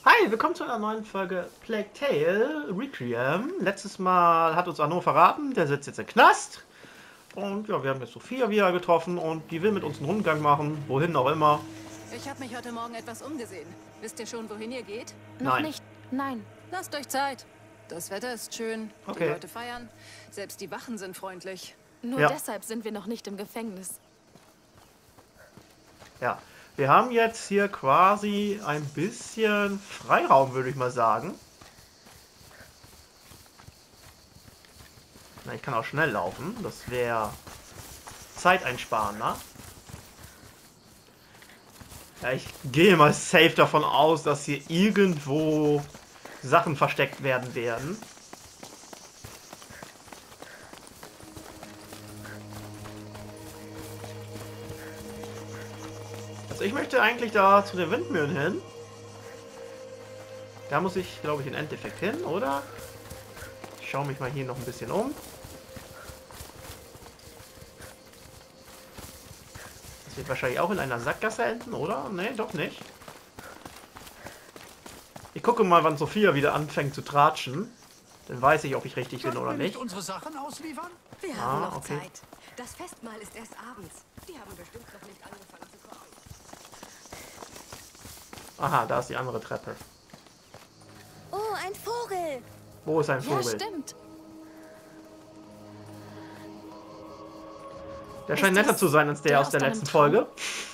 Hi, willkommen zu einer neuen Folge Plague Tale Requiem. Letztes Mal hat uns Arnaud verraten, der sitzt jetzt im Knast. Und ja, wir haben jetzt Sophia wieder getroffen und die will mit uns einen Rundgang machen, wohin auch immer. Ich habe mich heute Morgen etwas umgesehen. Wisst ihr schon, wohin ihr geht? Nein. Noch nicht. Nein. Lasst euch Zeit. Das Wetter ist schön, Okay. die Leute feiern, selbst die Wachen sind freundlich. Nur Ja. deshalb sind wir noch nicht im Gefängnis. Ja, wir haben jetzt hier quasi ein bisschen Freiraum, würde ich mal sagen. Na, ich kann auch schnell laufen, das wäre zeiteinsparender. Ja, ich gehe mal safe davon aus, dass hier irgendwo Sachen versteckt werden. Also ich möchte eigentlich da zu den Windmühlen hin. Da muss ich, glaube ich, im Endeffekt hin, oder? Ich schaue mich mal hier noch ein bisschen um. Das wird wahrscheinlich auch in einer Sackgasse enden, oder? Nee, doch nicht. Ich gucke mal, wann Sophia wieder anfängt zu tratschen. Dann weiß ich, ob ich richtig bin oder nicht. Unsere Sachen ausliefern? Wir haben noch okay. Zeit. Das Festmahl ist erst abends. Die haben bestimmt noch nicht angefangen zu kochen. Aha, da ist die andere Treppe. Oh, ein Vogel! Wo ist ein Ja, Vogel? stimmt. Der scheint Ist netter das zu sein als der der aus der aus deinem letzten Traum? Folge.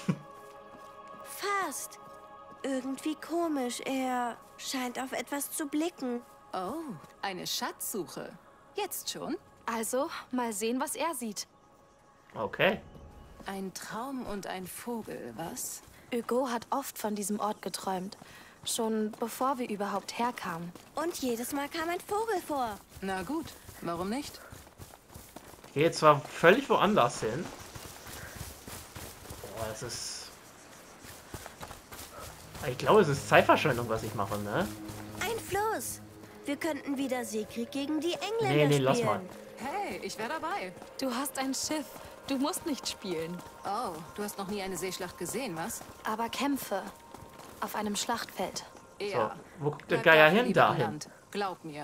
Fast. Irgendwie komisch. Er scheint auf etwas zu blicken. Oh, eine Schatzsuche. Jetzt schon? Also, mal sehen, was er sieht. Okay. Ein Traum und ein Vogel, was? Hugo hat oft von diesem Ort geträumt. Schon bevor wir überhaupt herkamen. Und jedes Mal kam ein Vogel vor. Na gut, warum nicht? Ich gehe jetzt zwar völlig woanders hin. Boah, das ist... Ich glaube, es ist Zeitverschwendung, was ich mache, ne? Ein Fluss. Wir könnten wieder Seekrieg gegen die Engländer Nee, spielen. lass mal. Hey, ich wäre dabei. Du hast ein Schiff. Du musst nicht spielen. Oh, du hast noch nie eine Seeschlacht gesehen, was? Aber Kämpfe. Auf einem Schlachtfeld. Ja. So, wo guckt der Bleib Geier dafür hin? lieber an Dahin. Land. Glaub mir.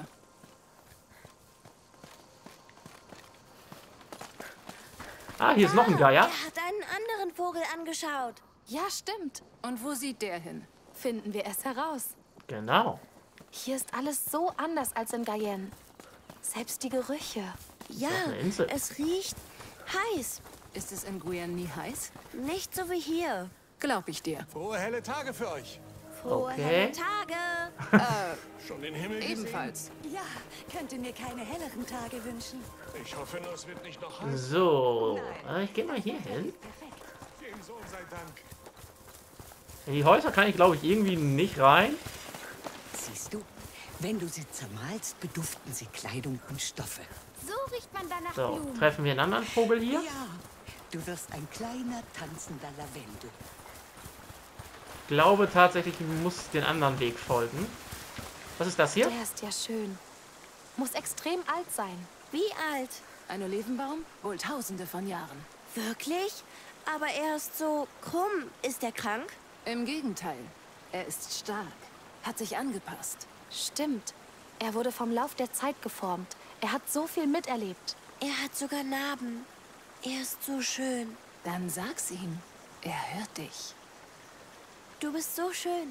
Ah, hier ist noch ein Geier. Er hat einen anderen Vogel angeschaut. Ja, stimmt. Und wo sieht der hin? Finden wir es heraus. Genau. Hier ist alles so anders als in Guyenne. Selbst die Gerüche. Ja, eine Insel. es riecht heiß. Ist es in Guyane nie heiß? Nicht so wie hier. Glaub ich dir. Frohe helle Tage für euch. Frohe Okay. helle Tage. Schon den Himmel Ebenfalls. Ja, könnte mir keine helleren Tage wünschen. gesehen? Ich hoffe nur, es wird nicht noch heiß. So, ich gehe mal hier hin. Dem Sohn sei Dank. In die Häuser kann ich, glaube ich, irgendwie nicht rein. Siehst du, wenn du sie zermalst, beduften sie Kleidung und Stoffe. So riecht man danach So, treffen wir einen anderen Vogel hier? Ja, du wirst ein kleiner, tanzender Lavendel. Ich glaube tatsächlich, ich muss den anderen Weg folgen. Was ist das hier? Der ist ja schön. Muss extrem alt sein. Wie alt? Ein Olivenbaum? Wohl tausende von Jahren. Wirklich? Aber er ist so krumm. Ist er krank? Im Gegenteil. Er ist stark. Hat sich angepasst. Stimmt. Er wurde vom Lauf der Zeit geformt. Er hat so viel miterlebt. Er hat sogar Narben. Er ist so schön. Dann sag's ihm. Er hört dich. Du bist so schön.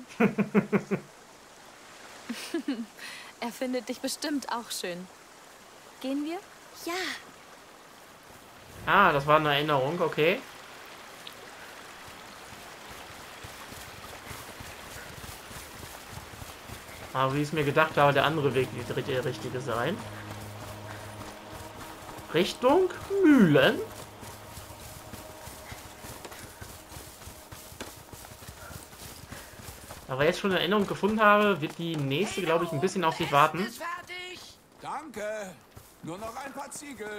Er findet dich bestimmt auch schön. Gehen wir? Ja, Ah, das war eine Erinnerung, okay. Aber wie ich es mir gedacht habe, der andere Weg wird der richtige sein. Richtung Mühlen. Aber jetzt schon eine Erinnerung gefunden habe, wird die nächste, glaube ich, ein bisschen auf sich warten. Danke. Nur noch ein paar Ziegel.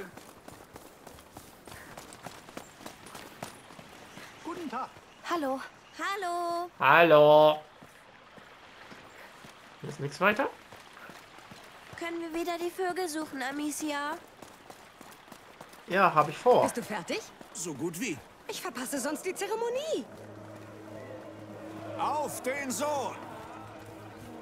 Guten Tag. Hallo. hallo. Hallo. Hier ist nichts weiter. Können wir wieder die Vögel suchen, Amicia? Ja, habe ich vor. Bist du fertig? So gut wie. Ich verpasse sonst die Zeremonie. Auf den Sohn!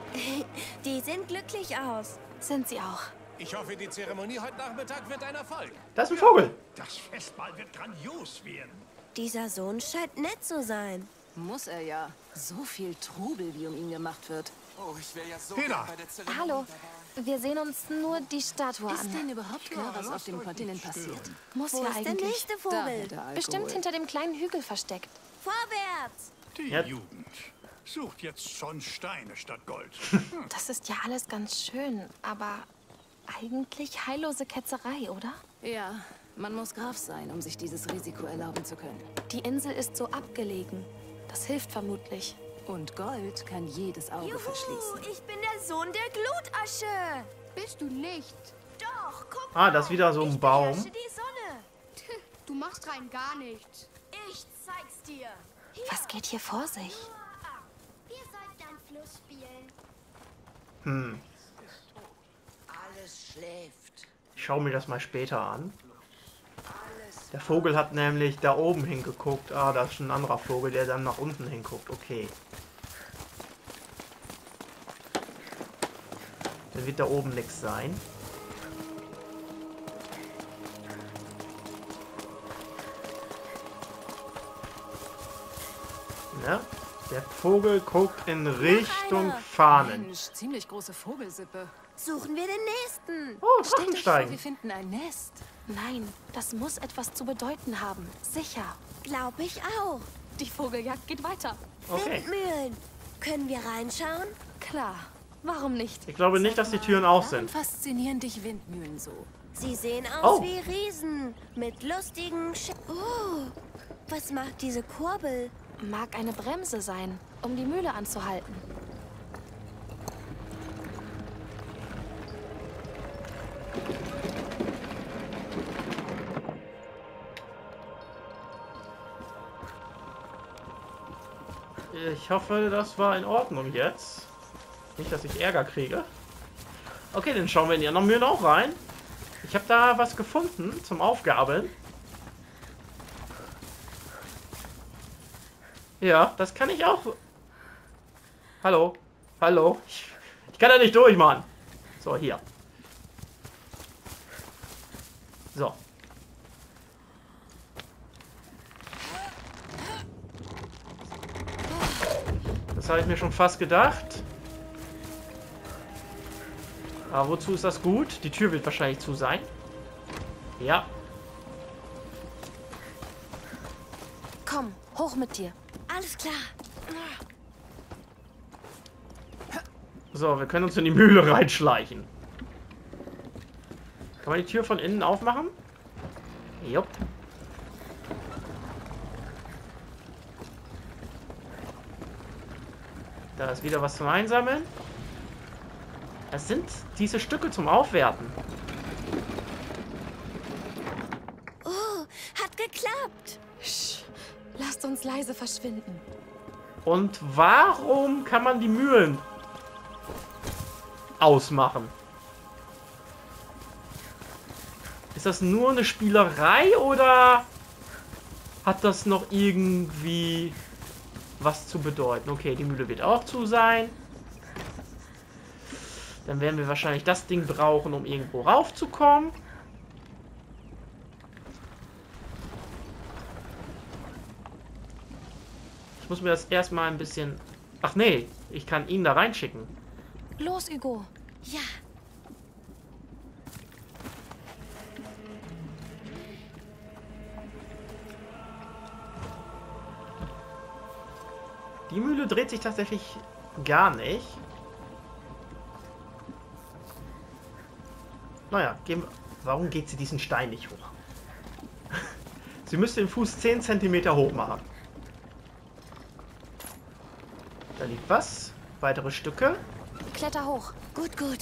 Die sehen glücklich aus. Sind sie auch. Ich hoffe, die Zeremonie heute Nachmittag wird ein Erfolg. Da ist ein Vogel. Das Festmahl wird grandios werden. Dieser Sohn scheint nett zu sein. Muss er ja. So viel Trubel, wie um ihn gemacht wird. Oh, ich wäre ja so Peter. gern bei der Zeremonie Hallo. dabei. Wir sehen uns nur die Statue Ist an. denn überhaupt klar, was auf dem Kontinent passiert? Muss Wo ja ist der eigentlich. nächste Da Vogel? der Alkohol. Bestimmt hinter dem kleinen Hügel versteckt. Vorwärts! Die Ja. Jugend sucht jetzt schon Steine statt Gold. Das ist ja alles ganz schön, aber eigentlich heillose Ketzerei, oder? Ja, man muss Graf sein, um sich dieses Risiko erlauben zu können. Die Insel ist so abgelegen. Das hilft vermutlich. Und Gold kann jedes Auge Juhu, verschließen. ich bin der Sohn der Glutasche. Bist du nicht? Doch, guck Ah, mal. das ist wieder so ein Ich Baum. beherrsche die Sonne. Du machst rein gar nichts. Ich zeig's dir. Was geht hier vor sich? Wir sollten am Fluss spielen. Alles schläft. Ich schaue mir das mal später an. Der Vogel hat nämlich da oben hingeguckt. Ah, da ist schon ein anderer Vogel, der dann nach unten hinguckt. Okay. Dann wird da oben nichts sein. Ne? Der Vogel guckt in Richtung einer. Fahnen. Mensch, ziemlich große Vogelsippe. Suchen wir den nächsten. Oh, Stellt euch vor, wir Drachensteigen. finden ein Nest. Nein, das muss etwas zu bedeuten haben. Sicher. Glaube ich auch. Die Vogeljagd geht weiter. Okay. Windmühlen. Können wir reinschauen? Klar. Warum nicht? Ich glaube nicht, dass die Türen auf Warum sind. faszinieren dich Windmühlen so? Sie sehen aus Oh. wie Riesen. Mit lustigen Oh, was macht diese Kurbel? Mag eine Bremse sein, um die Mühle anzuhalten. Ich hoffe, das war in Ordnung jetzt. Nicht, dass ich Ärger kriege. Okay, dann schauen wir in die anderen Mühlen auch rein. Ich habe da was gefunden zum Aufgabeln. Ja, das kann ich auch. Hallo? Hallo? Ich kann da nicht durch, Mann. So, hier. So. Das habe ich mir schon fast gedacht. Aber wozu ist das gut? Die Tür wird wahrscheinlich zu sein. Ja. Komm, hoch mit dir. Alles klar. So, wir können uns in die Mühle reinschleichen. Kann man die Tür von innen aufmachen? Jupp. Da ist wieder was zum Einsammeln. Das sind diese Stücke zum Aufwerten. Oh, hat geklappt. Lasst uns leise verschwinden. Und warum kann man die Mühlen ausmachen? Ist das nur eine Spielerei oder hat das noch irgendwie was zu bedeuten? Okay, die Mühle wird auch zu sein. Dann werden wir wahrscheinlich das Ding brauchen, um irgendwo raufzukommen. Ich muss mir das erstmal ein bisschen... Ach nee, ich kann ihn da reinschicken. Los, Hugo. Ja. Die Mühle dreht sich tatsächlich gar nicht. Naja, warum geht sie diesen Stein nicht hoch? Sie müsste den Fuß 10 cm hoch machen. Da liegt was. Weitere Stücke. Kletter hoch. Gut, gut.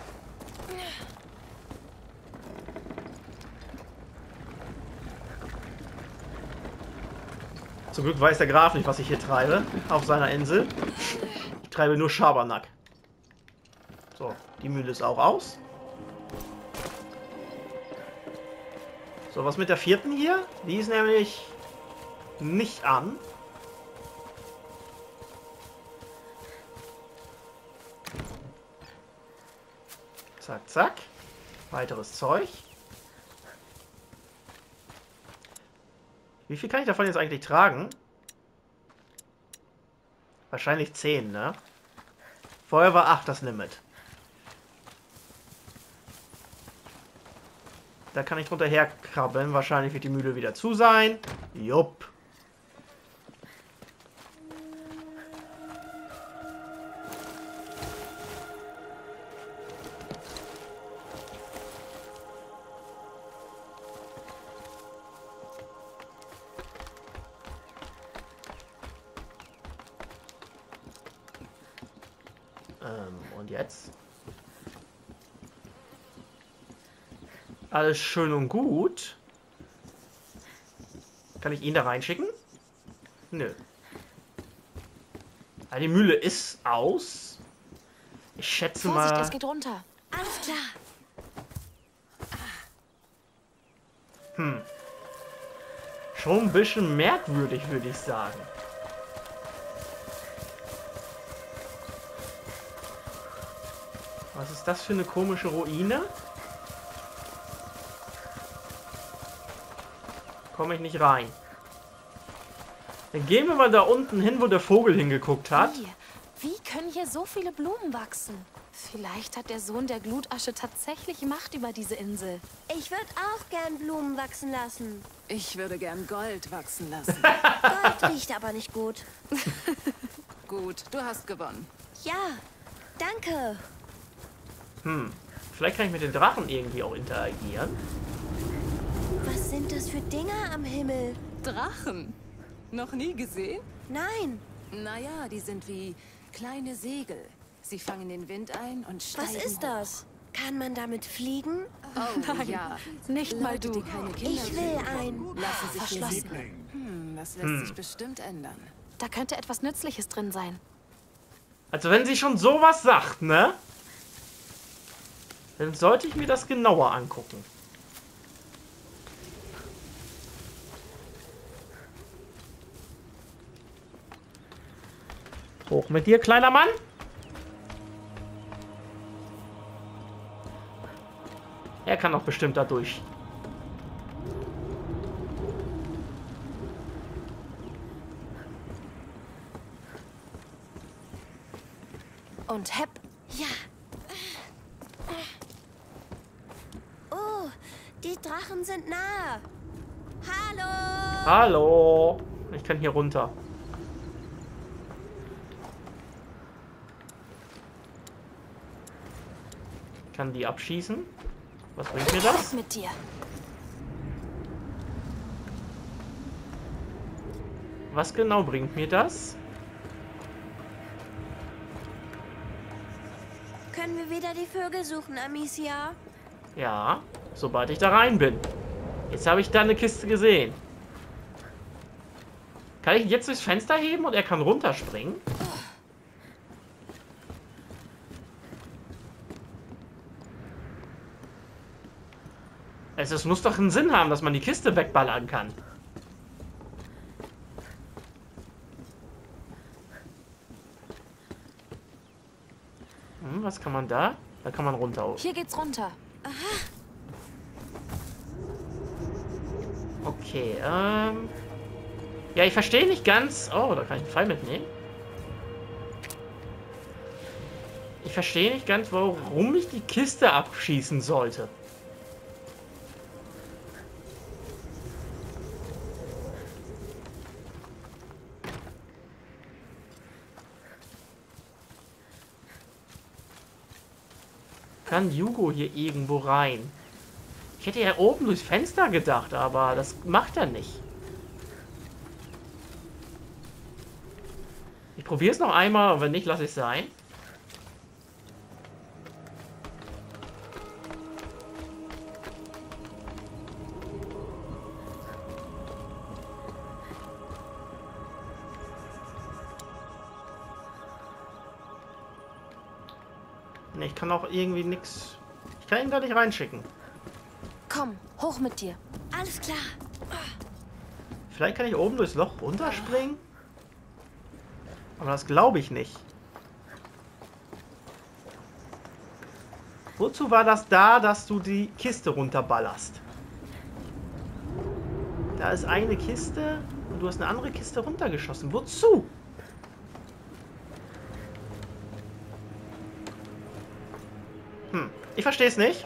Zum Glück weiß der Graf nicht, was ich hier treibe. Auf seiner Insel. Ich treibe nur Schabernack. So, die Mühle ist auch aus. So, was mit der vierten hier? Die ist nämlich nicht an. Zack, zack. Weiteres Zeug. Wie viel kann ich davon jetzt eigentlich tragen? Wahrscheinlich 10, ne? Vorher war 8 das Limit. Da kann ich drunter herkrabbeln. Wahrscheinlich wird die Mühle wieder zu sein. Jupp. Und jetzt? Alles schön und gut. Kann ich ihn da reinschicken? Nö. Ah, die Mühle ist aus. Ich schätze Vorsicht, mal... es geht runter. Alles klar. Schon ein bisschen merkwürdig, würde ich sagen. Was ist das für eine komische Ruine? Komme ich nicht rein. Dann gehen wir mal da unten hin, wo der Vogel hingeguckt hat. Wie können hier so viele Blumen wachsen? Vielleicht hat der Sohn der Glutasche tatsächlich Macht über diese Insel. Ich würde auch gern Blumen wachsen lassen. Ich würde gern Gold wachsen lassen. Gold riecht aber nicht gut. Gut, du hast gewonnen. Ja, danke. Vielleicht kann ich mit den Drachen irgendwie auch interagieren. Was sind das für Dinger am Himmel? Drachen? Noch nie gesehen? Nein, Naja, die sind wie kleine Segel. Sie fangen den Wind ein und steigen was ist hoch. das? Kann man damit fliegen? Oh ja, Nicht mal Leute, du. die keine Kinder Ich will ein. lassen sich hier Verschlossen. sehen. Das lässt sich bestimmt ändern. Da könnte etwas Nützliches drin sein. Also wenn sie schon sowas sagt, ne? Dann sollte ich mir das genauer angucken. Hoch mit dir, kleiner Mann. Er kann doch bestimmt da durch. Und hepp. Ja. Oh, die Drachen sind nah. Hallo. Hallo. Ich kann hier runter. Ich kann die abschießen. Was bringt mir das? Mit dir. Was genau bringt mir das? Können wir wieder die Vögel suchen, Amicia? Ja, sobald ich da rein bin. Jetzt habe ich da eine Kiste gesehen. Kann ich ihn jetzt durchs Fenster heben und er kann runterspringen? Es muss doch einen Sinn haben, dass man die Kiste wegballern kann. Was kann man da? Da kann man runter. Hier geht's runter. Okay, ja, ich verstehe nicht ganz... Oh, da kann ich einen Pfeil mitnehmen. Ich verstehe nicht ganz, warum ich die Kiste abschießen sollte. Kann Hugo hier irgendwo rein? Ich hätte ja oben durchs Fenster gedacht, aber das macht er nicht. Ich probiere es noch einmal und wenn nicht, lasse ich es sein. Ne, ich kann auch irgendwie nichts... Ich kann ihn gar nicht reinschicken. Komm, hoch mit dir. Alles klar. Vielleicht kann ich oben durchs Loch runterspringen? Aber das glaube ich nicht. Wozu war das da, dass du die Kiste runterballerst? Da ist eine Kiste und du hast eine andere Kiste runtergeschossen. Wozu? Ich verstehe es nicht.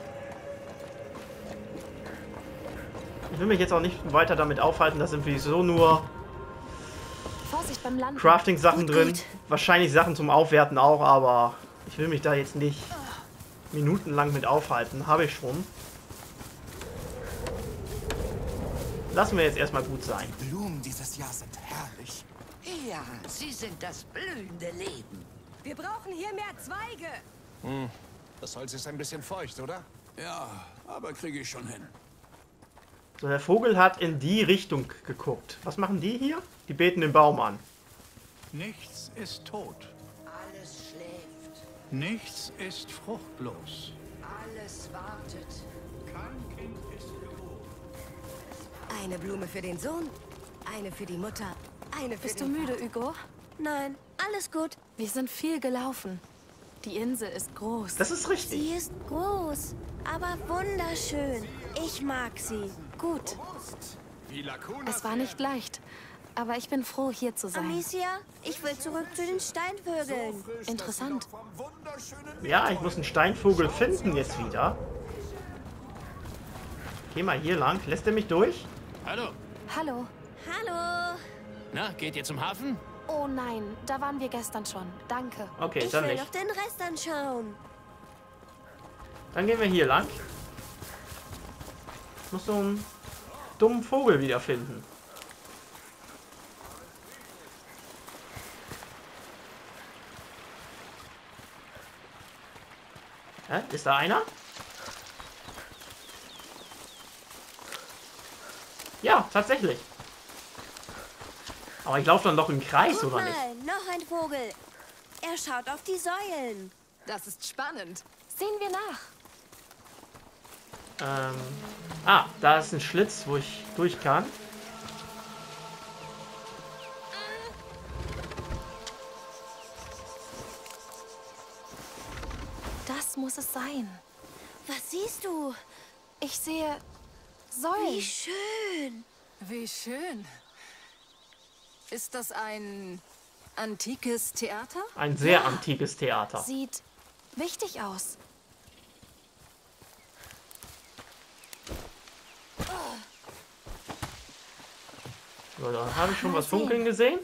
Ich will mich jetzt auch nicht weiter damit aufhalten. Da sind sowieso nur Vorsicht beim Landen. Crafting-Sachen drin. gut. Wahrscheinlich Sachen zum Aufwerten auch, aber ich will mich da jetzt nicht minutenlang mit aufhalten. Habe ich schon. Lassen wir jetzt erstmal gut sein. Die Blumen dieses Jahr sind herrlich. Ja, sie sind das blühende Leben. Wir brauchen hier mehr Zweige. Das Holz ist ein bisschen feucht, oder? Ja, aber kriege ich schon hin. So, der Vogel hat in die Richtung geguckt. Was machen die hier? Die beten den Baum an. Nichts ist tot. Alles schläft, Nichts ist fruchtlos. alles wartet. Kein Kind ist geboren. Eine Blume für den Sohn, eine für die Mutter, eine für Bist du den müde, Hugo? Nein, alles gut. Wir sind viel gelaufen. Die Insel ist groß. Das ist richtig. Sie ist groß, aber wunderschön. Ich mag sie. Gut. Es war nicht leicht. Aber ich bin froh, hier zu sein. Amicia, ich will zurück zu den Steinvögeln. Interessant. Ja, ich muss einen Steinvogel finden jetzt wieder. Geh mal hier lang. Lässt er mich durch? Hallo. Hallo. Hallo. Na, geht ihr zum Hafen? Oh nein, da waren wir gestern schon. Danke. Okay, Ich dann will nicht. noch den Rest anschauen. Dann gehen wir hier lang. Ich muss so einen dummen Vogel wiederfinden. Hä? Ist da einer? Ja, tatsächlich. Aber ich laufe dann doch im Kreis, Guck oder nicht? mal, noch ein Vogel. Er schaut auf die Säulen. Das ist spannend. Sehen wir nach. Da ist ein Schlitz, wo ich durch kann. Das muss es sein. Was siehst du? Ich sehe Wie Säulen. schön. Wie schön. Ist das ein antikes Theater? Ein sehr antikes Theater. Sieht wichtig aus. So, da habe ich schon was funkeln gesehen.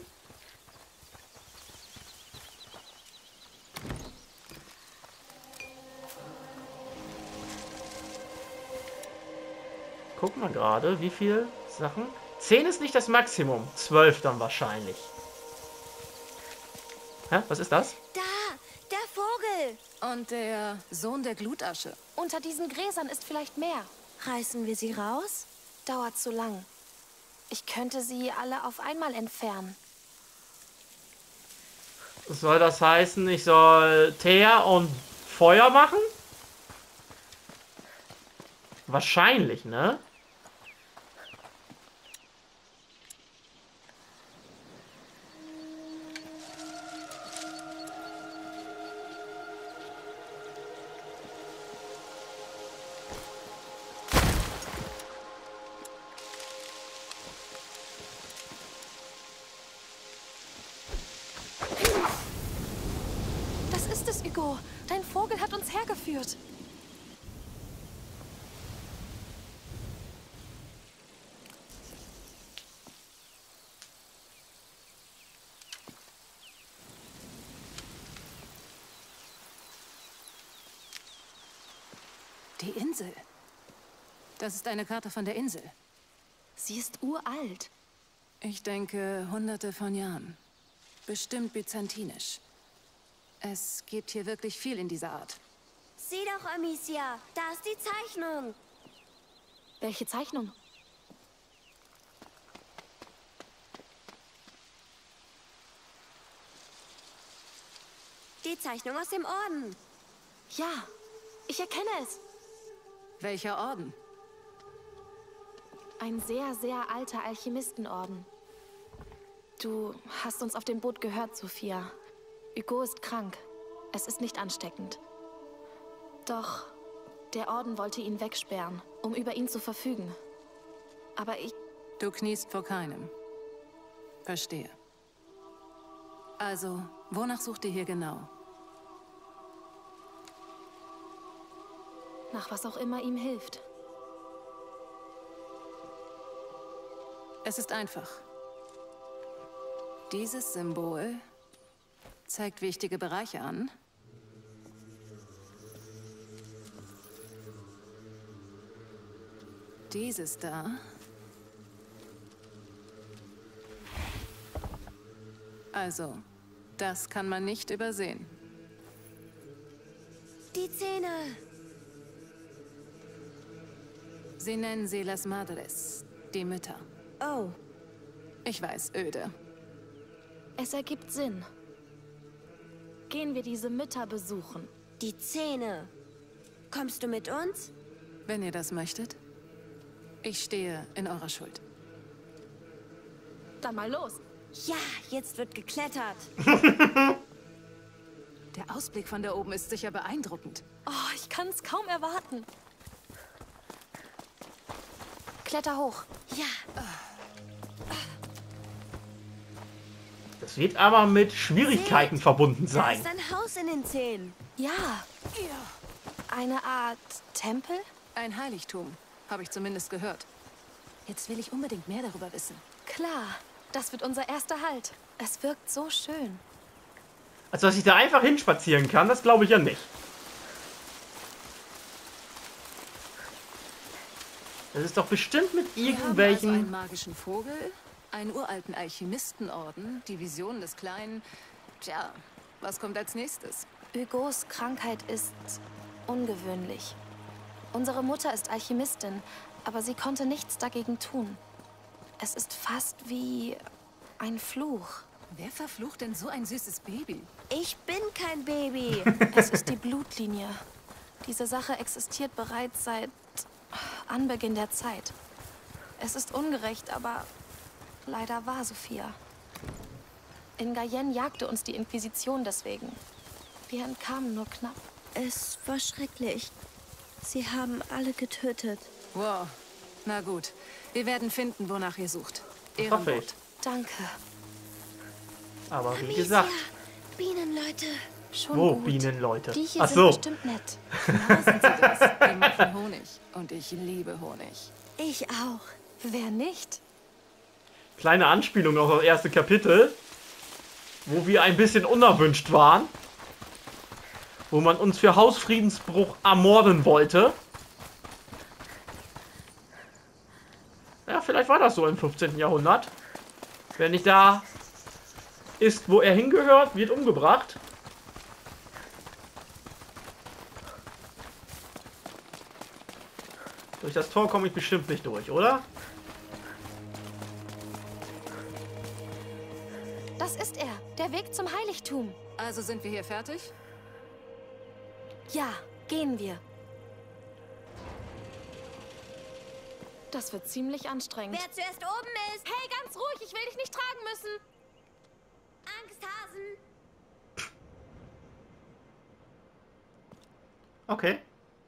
Guck mal gerade, wie viel Sachen. 10 ist nicht das Maximum. 12 dann wahrscheinlich. Hä? Was ist das? Da, der Vogel. Und der Sohn der Glutasche. Unter diesen Gräsern ist vielleicht mehr. Reißen wir sie raus? Dauert zu lang. Ich könnte sie alle auf einmal entfernen. Soll das heißen, ich soll Teer und Feuer machen? Wahrscheinlich, ne? Das ist es, Hugo. Dein Vogel hat uns hergeführt. Die Insel. Das ist eine Karte von der Insel. Sie ist uralt. Ich denke, hunderte von Jahren. Bestimmt byzantinisch. Es gibt hier wirklich viel in dieser Art. Sieh doch, Amicia. Da ist die Zeichnung. Welche Zeichnung? Die Zeichnung aus dem Orden. Ja, ich erkenne es. Welcher Orden? Ein sehr, sehr alter Alchemistenorden. Du hast uns auf dem Boot gehört, Sophia. Hugo ist krank. Es ist nicht ansteckend. Doch Der Orden wollte ihn wegsperren, um über ihn zu verfügen. Aber ich... Du kniest vor keinem. Verstehe. Also, wonach sucht ihr hier genau? Nach was auch immer ihm hilft. Es ist einfach. Dieses Symbol zeigt wichtige Bereiche an. Dieses da also, das kann man nicht übersehen. Die Zähne. Sie nennen sie Las Madres, die Mütter. Oh. Ich weiß, öde. Es ergibt Sinn. Gehen wir diese Mütter besuchen. Die Zähne. Kommst du mit uns? Wenn ihr das möchtet. Ich stehe in eurer Schuld. Dann mal los. Ja, jetzt wird geklettert. Der Ausblick von da oben ist sicher beeindruckend. Oh, ich kann es kaum erwarten. Kletter hoch. Ja. Das wird aber mit Schwierigkeiten verbunden Da sein. ist ein Haus in den Zähnen. Ja. Eine Art Tempel? Ein Heiligtum, habe ich zumindest gehört. Jetzt will ich unbedingt mehr darüber wissen. Klar. Das wird unser erster Halt. Es wirkt so schön. Also, dass ich da einfach hinspazieren kann, das glaube ich ja nicht. Das ist doch bestimmt mit Wir haben also irgendwelchen... einen magischen Vogel, einen uralten Alchemistenorden, die Vision des Kleinen. Tja, was kommt als nächstes? Hugos Krankheit ist ungewöhnlich. Unsere Mutter ist Alchemistin, aber sie konnte nichts dagegen tun. Es ist fast wie ein Fluch. Wer verflucht denn so ein süßes Baby? Ich bin kein Baby. Es ist die Blutlinie. Diese Sache existiert bereits seit Anbeginn der Zeit. Es ist ungerecht, aber leider wahr, Sophia. In Guyenne jagte uns die Inquisition deswegen. Wir entkamen nur knapp. Es war schrecklich. Sie haben alle getötet. Wow, na gut. Wir werden finden, wonach ihr sucht. Hoffe ich. Ehrenwort. Danke. Aber wie Amicia, gesagt, Bienenleute. Schon wo gut. Bienenleute? Die hier Ach sind so, bestimmt nett. Genau sind sie das. Die machen Honig. Und ich liebe Honig. Ich auch. Wer nicht? kleine Anspielung auf das erste Kapitel, wo wir ein bisschen unerwünscht waren. Wo man uns für Hausfriedensbruch ermorden wollte. Ja, vielleicht war das so im 15. Jahrhundert. Wer nicht da ist, wo er hingehört, wird umgebracht. Durch das Tor komme ich bestimmt nicht durch, oder? Das ist er. Der Weg zum Heiligtum. Also sind wir hier fertig? Ja, gehen wir. Das wird ziemlich anstrengend. Wer zuerst oben ist. Hey, ganz ruhig. Ich will dich nicht tragen müssen. Angsthasen. Okay.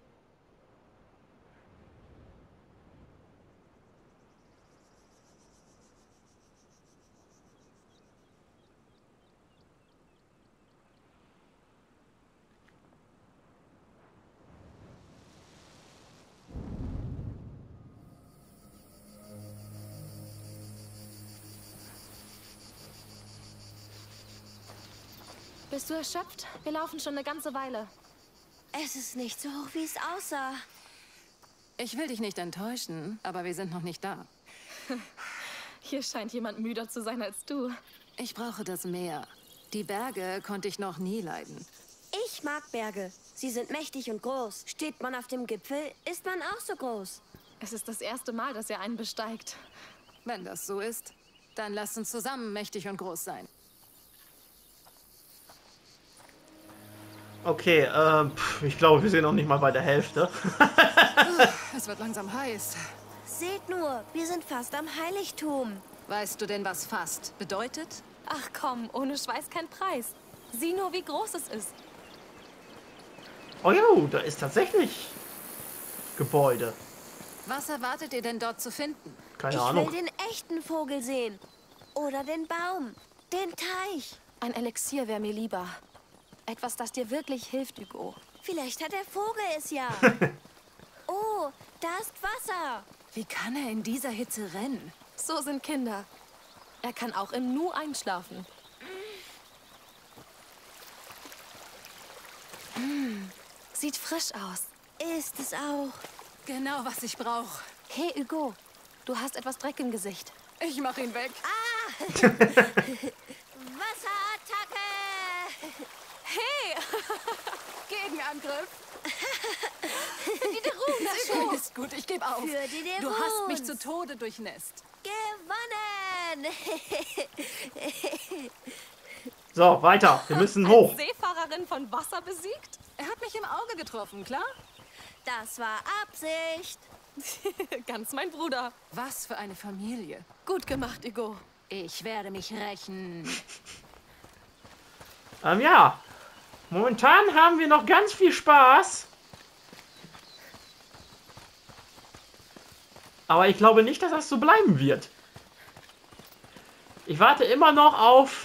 Bist du erschöpft? Wir laufen schon eine ganze Weile. Es ist nicht so hoch, wie es aussah. Ich will dich nicht enttäuschen, aber wir sind noch nicht da. Hier scheint jemand müder zu sein als du. Ich brauche das Meer. Die Berge konnte ich noch nie leiden. Ich mag Berge. Sie sind mächtig und groß. Steht man auf dem Gipfel, ist man auch so groß. Es ist das erste Mal, dass er einen besteigt. Wenn das so ist, dann lasst uns zusammen mächtig und groß sein. Okay, ich glaube, wir sind noch nicht mal bei der Hälfte. Es wird langsam heiß. Seht nur, wir sind fast am Heiligtum. Weißt du denn, was fast bedeutet? Ach komm, ohne Schweiß kein Preis. Sieh nur, wie groß es ist. Oh ja, da ist tatsächlich Gebäude. Was erwartet ihr denn dort zu finden? Keine Ich Ahnung. will den echten Vogel sehen. Oder den Baum. Den Teich. Ein Elixier wäre mir lieber. Etwas, das dir wirklich hilft, Hugo. Vielleicht hat der Vogel es ja. Oh, da ist Wasser. Wie kann er in dieser Hitze rennen? So sind Kinder. Er kann auch im Nu einschlafen. Sieht frisch aus. Ist es auch. Genau, was ich brauche. Hey, Hugo, du hast etwas Dreck im Gesicht. Ich mach ihn weg. Wasserattacke! Hey! Gegenangriff. Sehr schön. Ist gut, ich gebe auf. Für die Du hast mich Deruns. zu Tode durchnässt. Gewonnen! So, weiter. Wir müssen hoch. Seefahrerin von Wasser besiegt? Er hat mich im Auge getroffen, klar? Das war Absicht. Ganz mein Bruder. Was für eine Familie. Gut gemacht, Hugo. Ich werde mich rächen. Ja. Momentan haben wir noch ganz viel Spaß. Aber ich glaube nicht, dass das so bleiben wird. Ich warte immer noch auf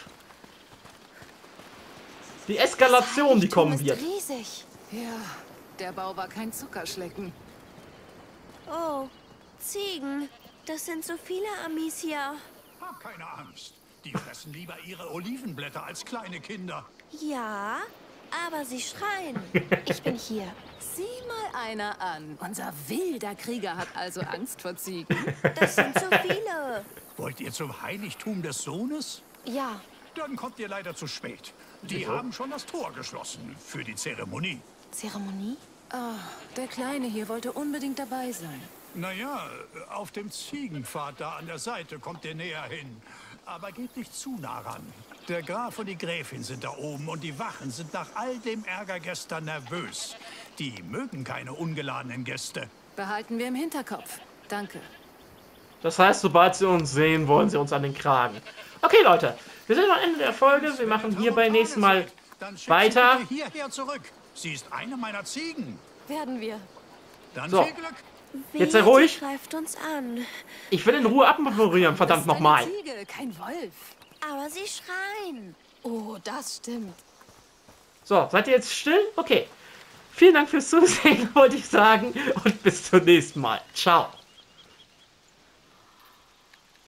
die Eskalation, die kommen wird. Riesig. Ja, der Bau war kein Zuckerschlecken. Oh, Ziegen. Das sind so viele Amis hier. Hab keine Angst. Die fressen lieber ihre Olivenblätter als kleine Kinder. Ja, aber sie schreien. Ich bin hier. Sieh mal einer an. Unser wilder Krieger hat also Angst vor Ziegen. Das sind so viele. Wollt ihr zum Heiligtum des Sohnes? Ja, Dann kommt ihr leider zu spät. Die haben schon das Tor geschlossen für die Zeremonie. Zeremonie? Der Kleine hier wollte unbedingt dabei sein. Naja, auf dem Ziegenpfad da an der Seite kommt ihr näher hin. Aber geht nicht zu nah ran. Der Graf und die Gräfin sind da oben und die Wachen sind nach all dem Ärger gestern nervös. Die mögen keine ungeladenen Gäste. Behalten wir im Hinterkopf. Danke. Das heißt, sobald sie uns sehen, wollen sie uns an den Kragen. Okay, Leute. Wir sind am Ende der Folge. Wir machen hier beim nächsten Mal Dann schickt weiter. sie bitte hierher zurück. Sie ist eine meiner Ziegen. Werden wir. Dann So. viel Glück. Jetzt sei ruhig. Sie greift uns an. Ich will in Ruhe abmoderieren, verdammt nochmal. Eine Ziege, kein Wolf. Aber sie schreien. Oh, das stimmt. So, seid ihr jetzt still? Okay. Vielen Dank fürs Zusehen, wollte ich sagen. Und bis zum nächsten Mal. Ciao.